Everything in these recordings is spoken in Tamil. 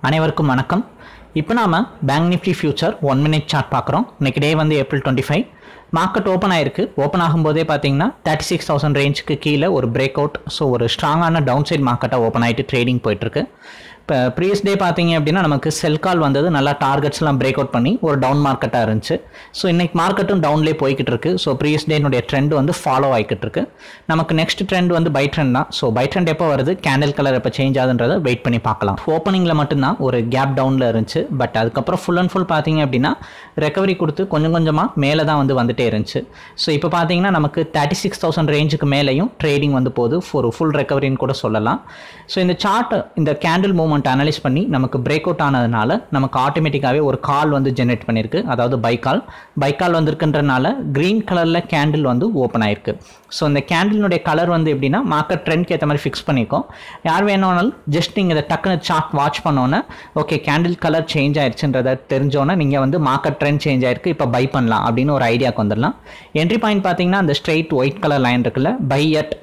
அனைவருக்கும் வணக்கம். இப்போ நாம bank nifty future 1 minute chart பார்க்குறோம். இன்னைக்கு டே வந்து ஏப்ரல் 25. மார்க்கெட் ஓப்பன் ஆயிருக்கு. ஓப்பன் ஆகும்போதே பார்த்தீங்கன்னா 36,000 ரேஞ்சுக்கு கீழே ஒரு பிரேக் அவுட். ஸோ ஒரு ஸ்ட்ராங்கான டவுன் சைட் மார்க்கெட்டாக ஓப்பன் ஆகிட்டு ட்ரேடிங் போயிட்டுருக்கு. இப்போ ப்ரீவியஸ் டே பார்த்தீங்க அப்படின்னா நமக்கு செல் கால் வந்தது, நல்லா டார்கெட்ஸ்லாம் பிரேக் அவுட் பண்ணி ஒரு டவுன் மார்க்கெட்டாக இருந்துச்சு. ஸோ இன்னைக்கு மார்க்கெட்டும் டவுன்லேயே போய்கிட்டு இருக்கு. ஸோ ப்ரீவியஸ் டேனுடைய ட்ரெண்ட் வந்து ஃபாலோ ஆகிக்கிட்டு இருக்கு. நமக்கு நெக்ஸ்ட் ட்ரெண்ட் வந்து பை ட்ரெண்ட் தான். ஸோ பை ட்ரெண்ட் எப்போ வருது, கேண்டில் கலர் எப்போ சேஞ்ச் ஆகுதுன்றதை வெயிட் பண்ணி பார்க்கலாம். ஓப்பனிங்கில் மட்டும்தான் ஒரு கேப் டவுனில் இருந்துச்சு. பட் அதுக்கப்புறம் ஃபுல் அண்ட் ஃபுல் பார்த்தீங்க அப்படின்னா ரெக்கவரி கொடுத்து கொஞ்சம் கொஞ்சமாக மேலே தான் வந்துட்டே இருந்துச்சு. ஸோ இப்போ பார்த்தீங்கன்னா நமக்கு 36,000 ரேஞ்சுக்கு மேலேயும் ட்ரேடிங் வந்து போகுது. ஒரு ஃபுல் ரெக்கவரின்னு கூட சொல்லலாம். ஸோ இந்த சார்ட் இந்த கேண்டில் மூவ்மெண்ட் அனலைஸ் பண்ணி நமக்கு பிரேக் அவுட் ஆனதுனால நமக்கு ஆட்டோமேட்டிக்காகவே ஒரு கால் வந்து ஜென்ரேட் பண்ணியிருக்கு. அதாவது பை கால் வந்திருக்குன்றனால க்ரீன் கலரில் கேண்டில் வந்து ஓப்பன் ஆயிருக்கு. ஸோ இந்த கேண்டிலுடைய கலர் வந்து எப்படின்னா மார்க்கெட் ட்ரெண்ட்க்கு ஏற்ற மாதிரி ஃபிக்ஸ் பண்ணியிருக்கோம். யார் வேணும்னாலும் ஜஸ்ட் நீங்கள் இதை டக்குன்னு சார்ட் வாட்ச் பண்ணோன்னே ஓகே கேண்டில் கலர் சேஞ்ச் ஆயிடுச்சுன்றதை தெரிஞ்சோன்னே நீங்கள் வந்து மார்க்கெட் ட்ரெண்ட் சேஞ்ச் ஆயிருக்கு, இப்போ பை பண்ணலாம் அப்படின்னு ஒரு ஐடியாவுக்கு வந்துடலாம். என்ட்ரி பாயிண்ட் பார்த்தீங்கன்னா அந்த ஸ்ட்ரெயிட் ஒயிட் கலர் லைன் இருக்குல்ல, பை அட்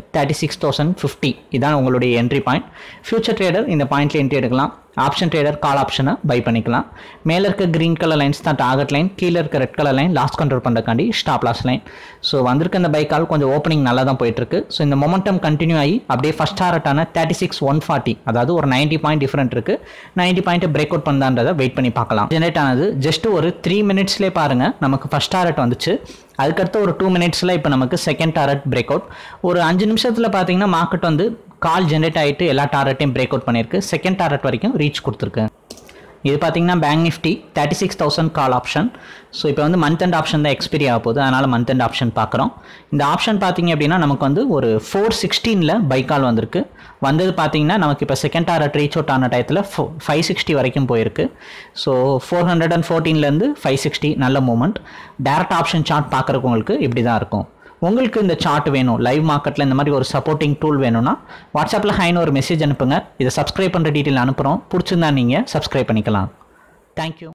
36,050 இதான் உங்களுடைய என்ட்ரி பாயிண்ட். ஃபியூச்சர் ட்ரேடர் இந்த பாயிண்ட்ல என்ட்ரி எடுக்கலாம். ஆப்ஷன் ட்ரேடர் கால் ஆப்ஷனை பை பண்ணிக்கலாம். மேலே இருக்க க்ரீன் கலர் லைன்ஸ் தான் டார்கெட் லைன், கீழே இருக்க red colour line loss control பண்ணுறக்காண்டி ஸ்டாப் லாஸ் லைன். ஸோ வந்திருக்க இந்த பை கால் கொஞ்சம் ஓப்பனிங் நல்லா தான் போயிட்டு இருக்கு. ஸோ இந்த மொமெண்டம் கண்டினியூ ஆகி அப்படியே ஃபர்ஸ்ட் டாரட்டான 36,140, அதாவது ஒரு 90 பாயிண்ட் டிஃபரெண்ட் இருக்கு. 90 பாயிண்ட் பிரேக் அவுட் பண்ணான்றதை வெயிட் பண்ணி பார்க்கலாம். ஜெனரேட் ஆனது ஜஸ்ட் ஒரு 3 மினிட்ஸ்லேயே பாருங்க நமக்கு ஃபர்ஸ்ட் டாரட் வந்துச்சு. அதுக்கடுத்து ஒரு 2 மினிட்ஸில் இப்போ நமக்கு செகண்ட் டாரட் பிரேக் அவுட். ஒரு 5 நிமிஷத்தில் பார்த்தீங்கன்னா மார்க்கெட் வந்து கால் ஜென்ரேட் ஆகிட்டு எல்லா டாரட்டையும் பிரேக் அவுட் பண்ணியிருக்கு. செகண்ட் டாரட் வரைக்கும் ரீச் கொடுத்துருக்கு. இது பார்த்தீங்கன்னா bank nifty 36,000 call option. So இப்போ வந்து மந்த் அண்ட் ஆப்ஷன் தான் எக்ஸ்பைரி ஆக போகுது, அதனால் மந்த் அண்ட் ஆப்ஷன் பார்க்குறோம். இந்த ஆப்ஷன் பார்த்தீங்க அப்படின்னா நமக்கு வந்து ஒரு 416 பை கால் வந்திருக்கு. வந்தது பார்த்தீங்கன்னா நமக்கு இப்போ செகண்ட் டாரட் ரீச் அவுட் ஆன டயத்தில் 560 வரைக்கும் போயிருக்கு. ஸோ 414 560 நல்ல மூமெண்ட். டேரக்ட் ஆப்ஷன் சார்ட் பார்க்குறவங்களுக்கு இப்படி தான் இருக்கும். உங்களுக்கு இந்த சார்ட் வேணும், லைவ் மார்க்கெட்டில் இந்த மாதிரி ஒரு சப்போர்ட்டிங் டூல் வேணும்னா வாட்ஸ்அப்பில் ஹைன்னு ஒரு மெசேஜ் அனுப்புங்க. இதை சப்ஸ்கிரைப் பண்ணுற டீட்டெயில் அனுப்புகிறோம். பிடிச்சிருந்தா நீங்கள் சப்ஸ்கிரைப் பண்ணிக்கலாம். தேங்க்யூ.